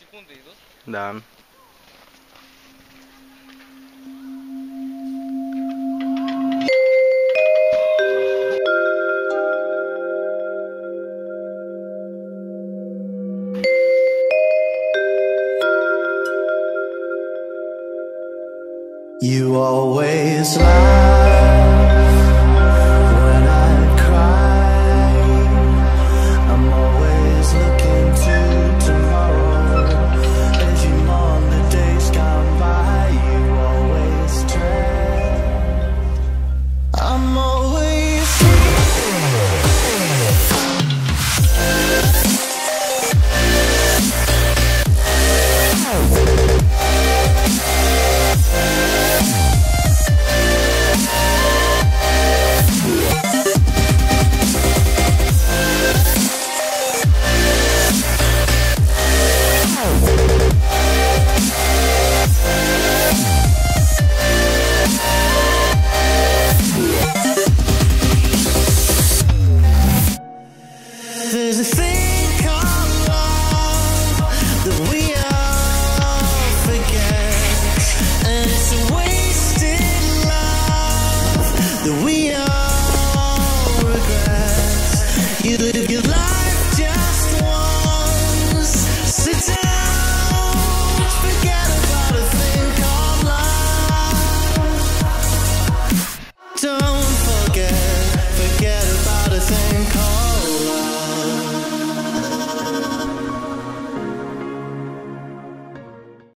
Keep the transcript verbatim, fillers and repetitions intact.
секунды идут? Да. You always laugh when I cry. I'm always looking to tomorrow. As you mourn the days gone by, you always dread. I'm always there's a thing